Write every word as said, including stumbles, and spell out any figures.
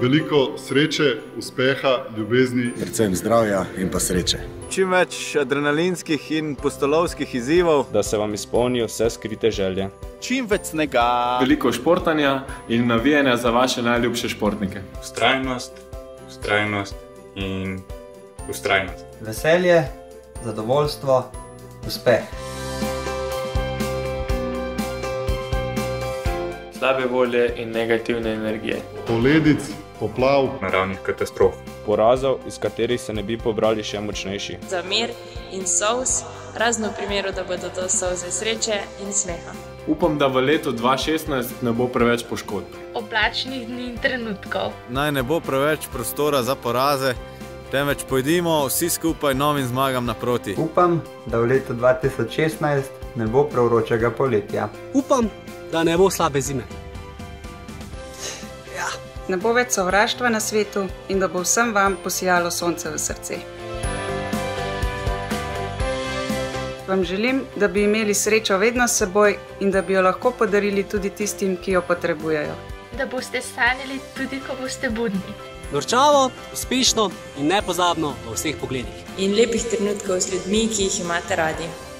veliko sreče, uspeha, ljubezni. Predvsem zdravja in pa sreče. Čim več adrenalinskih in pustolovskih izzivov. Da se vam izpolnijo vse skrite želje. Čim več snega. Veliko športanja in navijanja za vaše najljubše športnike. Vztrajnost, vztrajnost in vztrajnost. Veselje, zadovoljstvo, uspeh. Slabe volje in negativne energije. Poledic, poplav, naravnih katastrof. Porazov, iz katerih se ne bi pobrali še močnejši. Za mir in solz, razno v primeru, da bodo to solze sreče in smeha. Upam, da v letu dva šestnajst ne bo preveč poškodb. Oblačnih dni in trenutkov. Naj ne bo preveč prostora za poraze, temveč pojdimo vsi skupaj novim zmagam naproti. Upam, da v letu dva tisoč šestnajst ne bo prevročega poletja. Upam, da ne bo slabe zime. Ja. Ne bo več sovraštva na svetu in da bo vsem vam posijalo sonce v srce. Vam želim, da bi imeli srečo vedno s seboj in da bi jo lahko podarili tudi tistim, ki jo potrebujejo. Da boste sanjali tudi, ko boste budni. Norčavo, uspešno in nepozabno v vseh pogledih. In lepih trenutkov z ljudmi, ki jih imate radi.